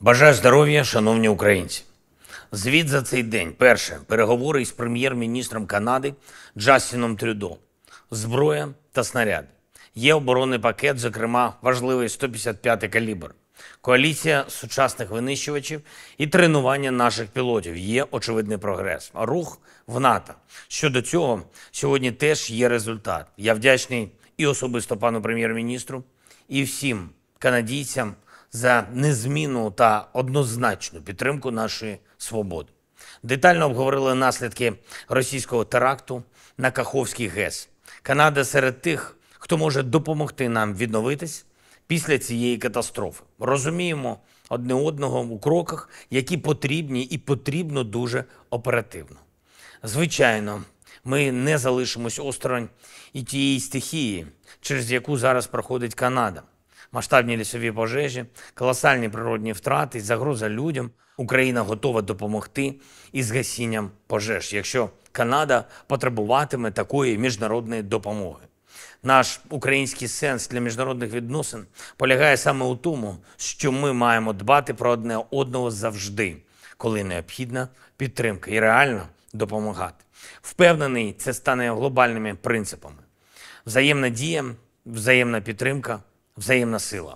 Бажаю здоров'я, шановні українці. Звіт за цей день. Перше. Переговори із прем'єр-міністром Канади Джастіном Трюдо. Зброя та снаряди. Є оборонний пакет, зокрема важливий 155-й калібр. Коаліція сучасних винищувачів і тренування наших пілотів. Є очевидний прогрес. Рух в НАТО. Щодо цього, сьогодні теж є результат. Я вдячний і особисто пану прем'єр-міністру, і всім канадійцям за незмінну та однозначну підтримку нашої свободи. Детально обговорили наслідки російського теракту на Каховський ГЕС. Канада серед тих, хто може допомогти нам відновитись після цієї катастрофи. Розуміємо одне одного у кроках, які потрібні і потрібно дуже оперативно. Звичайно, ми не залишимось осторонь і тієї стихії, через яку зараз проходить Канада. Масштабні лісові пожежі, колосальні природні втрати, загроза людям. Україна готова допомогти із гасінням пожеж, якщо Канада потребуватиме такої міжнародної допомоги. Наш український сенс для міжнародних відносин полягає саме у тому, що ми маємо дбати про одне одного завжди, коли необхідна підтримка, і реально допомагати. Впевнений, це стане глобальними принципами. Взаємна дія, взаємна підтримка, взаємна сила.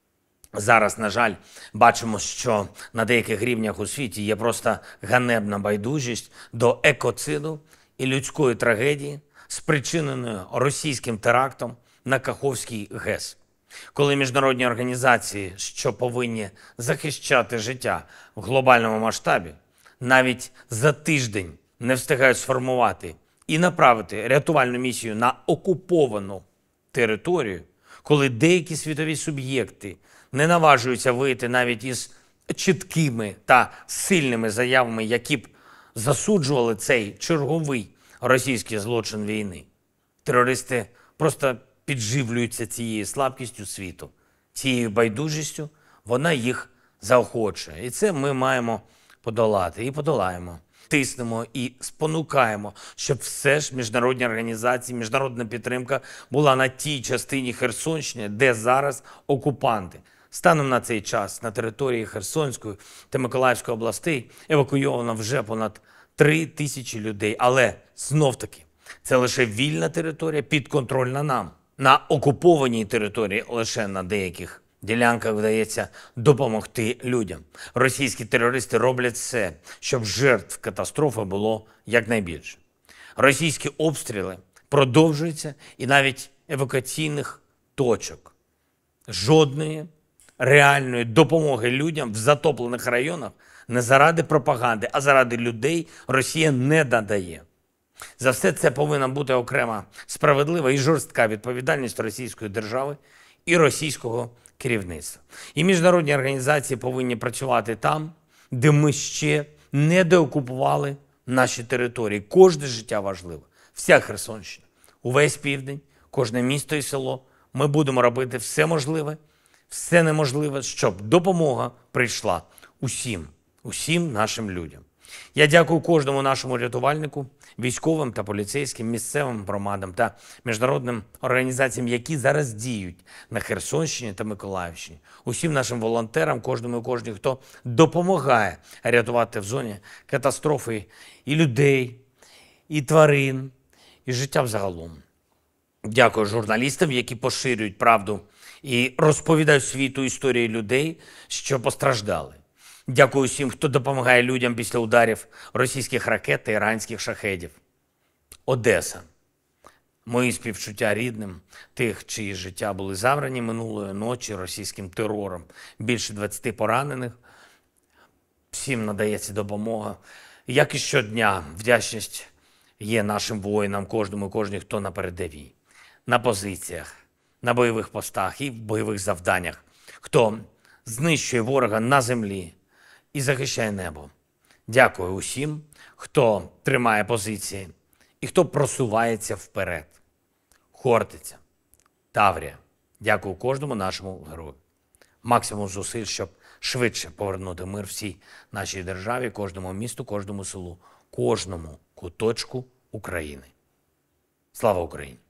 Зараз, на жаль, бачимо, що на деяких рівнях у світі є просто ганебна байдужість до екоциду і людської трагедії, спричиненої російським терактом на Каховський ГЕС. Коли міжнародні організації, що повинні захищати життя в глобальному масштабі, навіть за тиждень не встигають сформувати і направити рятувальну місію на окуповану територію, коли деякі світові суб'єкти не наважуються вийти навіть із чіткими та сильними заявами, які б засуджували цей черговий російський злочин війни. Терористи просто підживлюються цією слабкістю світу, цією байдужістю, вона їх заохочує. І це ми маємо подолати і подолаємо. Тиснемо і спонукаємо, щоб все ж міжнародні організації, міжнародна підтримка була на тій частині Херсонщини, де зараз окупанти. Станом на цей час на території Херсонської та Миколаївської областей евакуйовано вже понад 3 тисячі людей. Але знов-таки, це лише вільна територія, підконтрольна нам. На окупованій території лише на деяких ділянках вдається допомогти людям. Російські терористи роблять все, щоб жертв катастрофи було якнайбільше. Російські обстріли продовжуються і навіть евакуаційних точок. Жодної реальної допомоги людям в затоплених районах не заради пропаганди, а заради людей Росія не надає. За все це повинна бути окрема справедлива і жорстка відповідальність російської держави і російського керівництва. І міжнародні організації повинні працювати там, де ми ще не деокупували наші території. Кожне життя важливе. Вся Херсонщина, увесь південь, кожне місто і село. Ми будемо робити все можливе, все неможливе, щоб допомога прийшла усім нашим людям. Я дякую кожному нашому рятувальнику, військовим та поліцейським, місцевим громадам та міжнародним організаціям, які зараз діють на Херсонщині та Миколаївщині. Усім нашим волонтерам, кожному і кожній, хто допомагає рятувати в зоні катастрофи і людей, і тварин, і життя взагалом. Дякую журналістам, які поширюють правду і розповідають світу історії людей, що постраждали. Дякую всім, хто допомагає людям після ударів російських ракет та іранських шахедів. Одеса. Мої співчуття рідним тих, чиї життя були забрані минулої ночі російським терором. Більше 20 поранених. Всім надається допомога. Як і щодня, вдячність є нашим воїнам, кожному і кожній, хто на передовій, на позиціях, на бойових постах і в бойових завданнях, хто знищує ворога на землі і захищає небо. Дякую усім, хто тримає позиції і хто просувається вперед. Хортиця, Таврія. Дякую кожному нашому герою. Максимум зусиль, щоб швидше повернути мир всій нашій державі, кожному місту, кожному селу, кожному куточку України. Слава Україні!